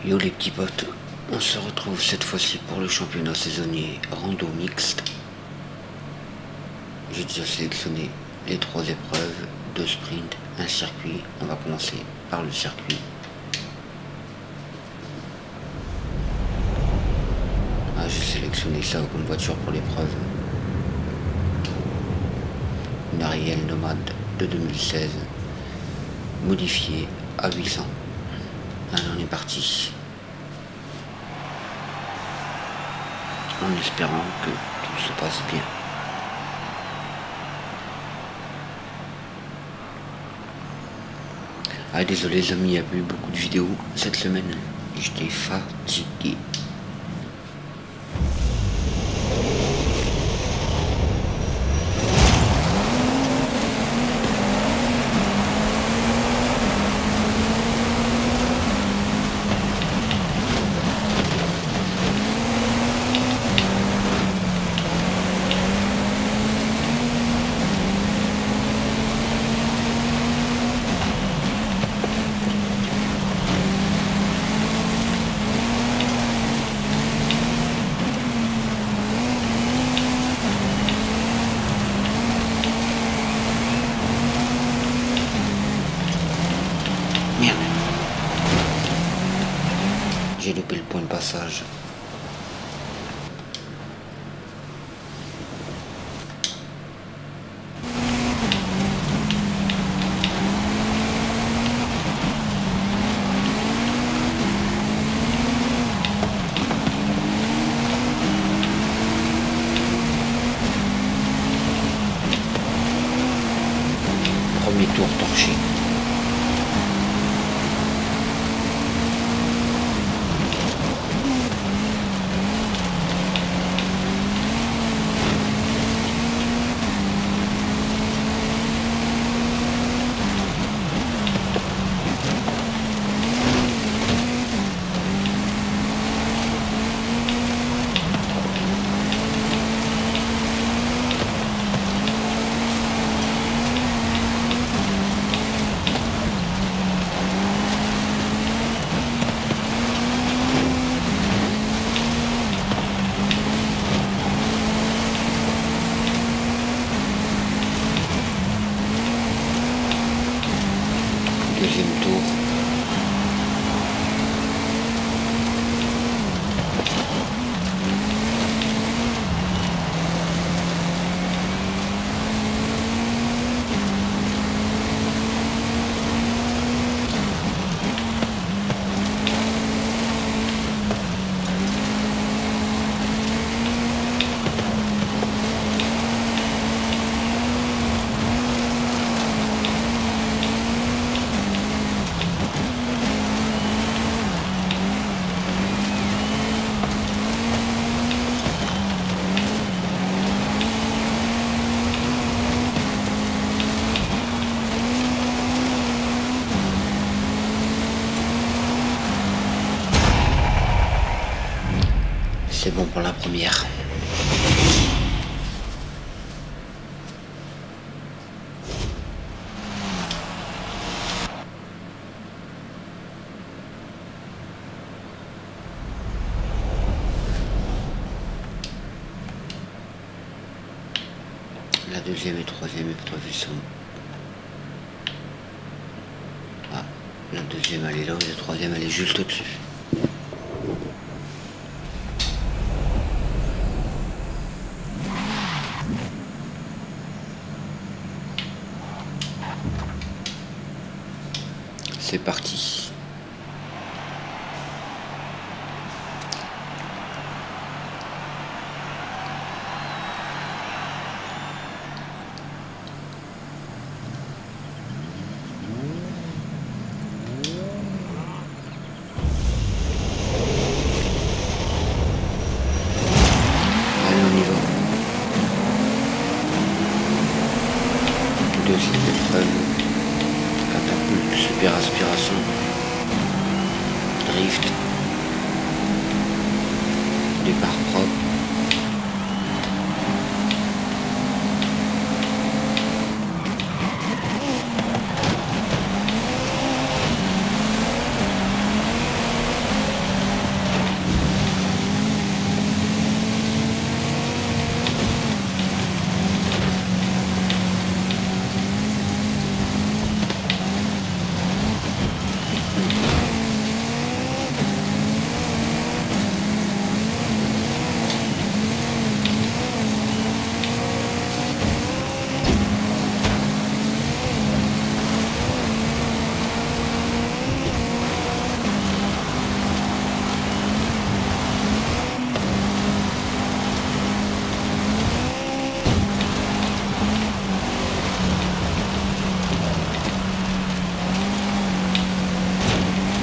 Yo les petits potes, on se retrouve cette fois-ci pour le championnat saisonnier rando mixte. J'ai déjà sélectionné les 3 épreuves, 2 sprints, un circuit. On va commencer par le circuit. J'ai sélectionné ça comme voiture pour l'épreuve. Une Ariel Nomade de 2016, modifiée à 800. Allez, on est parti. En espérant que tout se passe bien. Désolé les amis, il n'y a pas eu beaucoup de vidéos cette semaine. J'étais fatigué. Merde. J'ai loupé le point de passage. Premier tour torché. Deuxième tour. C'est bon pour la première. La deuxième et troisième épreuve sont... la deuxième elle est là et la troisième elle est juste au-dessus. C'est parti. Allez, on y va. Deuxième épreuve. Catapulte, super aspiration.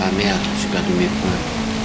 Ah merde, j'ai perdu mes points.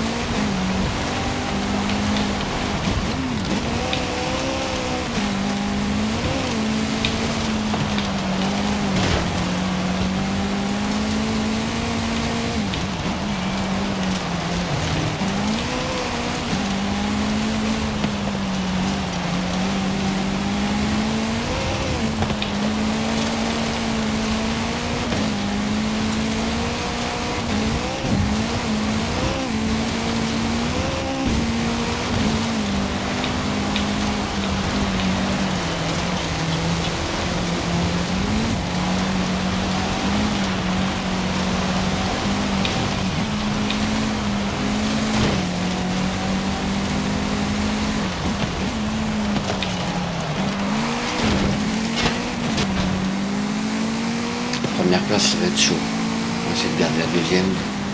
Première place, ça va être chaud. On va essayer de garder la deuxième.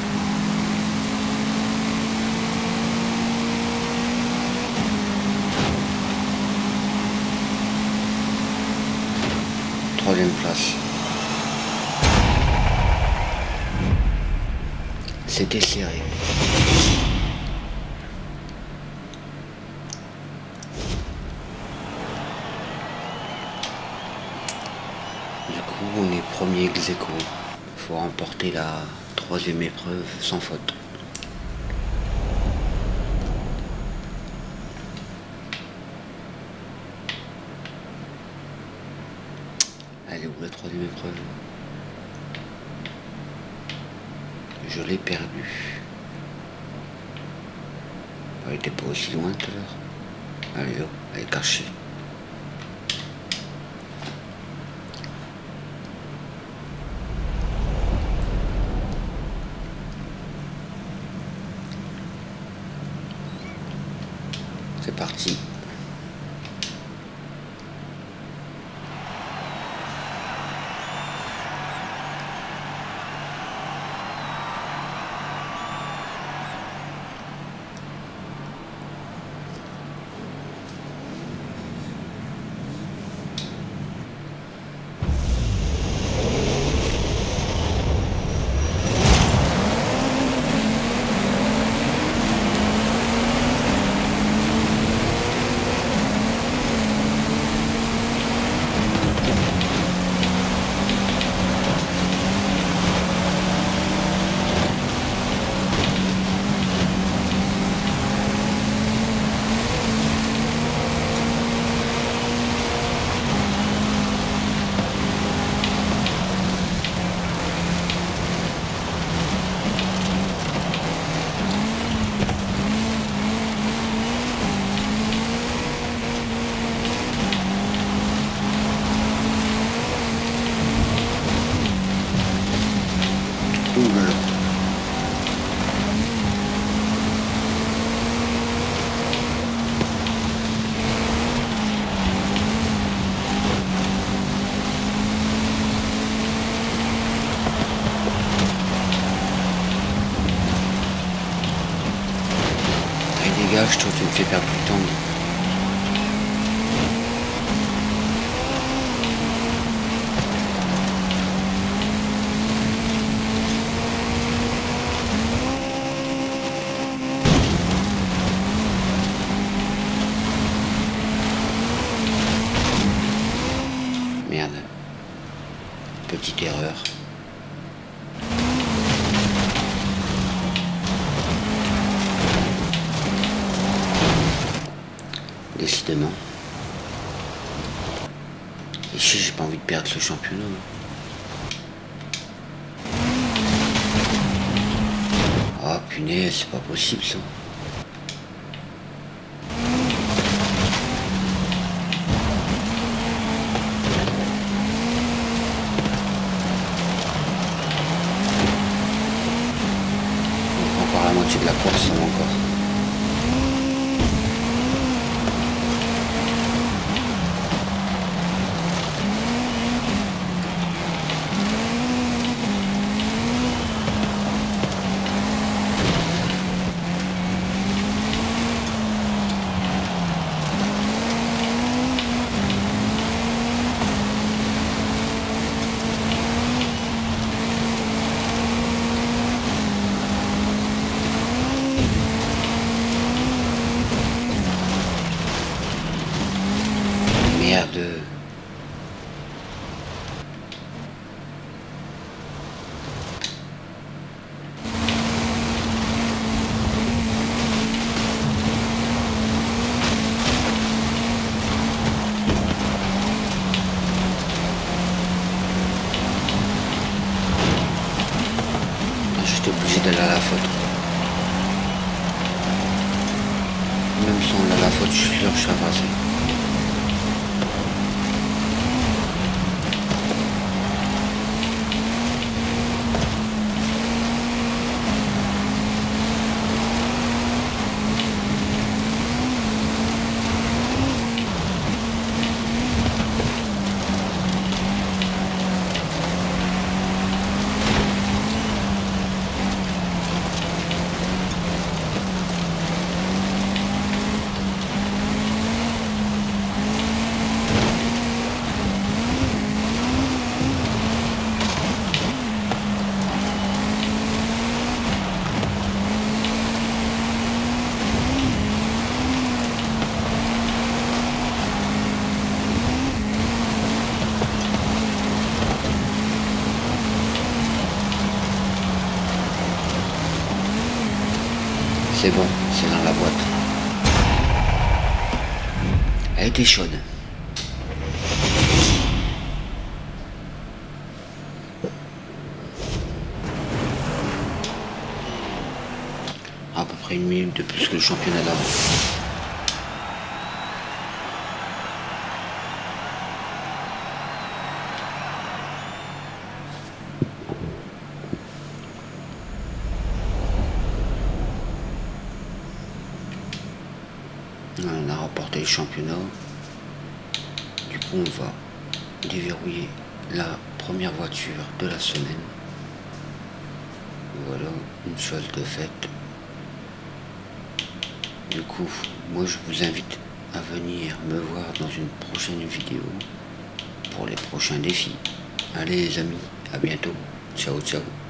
Troisième place. C'était serré. Du coup, on est premier ex-aequo. Il faut remporter la troisième épreuve sans faute. Elle est où la troisième épreuve? Je l'ai perdue. Elle était pas aussi loin tout à l'heure. Elle est là, elle est cachée. C'est parti. Dégage, toi tu me fais perdre du temps. Merde. Petite erreur. Décidément. Ici, j'ai pas envie de perdre ce championnat. Ah, punaise, c'est pas possible ça. Encore la moitié de la course, ça va encore. Merde. J'étais obligé d'aller à la faute. Même sans aller à la faute, je suis sûr que je serais passé. C'est bon, c'est dans la boîte. Elle était chaude. À peu près 1 minute de plus que le championnat d'avant. On a remporté le championnat. Du coup, on va déverrouiller la première voiture de la semaine. Voilà, une chose de faite. Du coup, moi je vous invite à venir me voir dans une prochaine vidéo pour les prochains défis. Allez les amis, à bientôt. Ciao, ciao.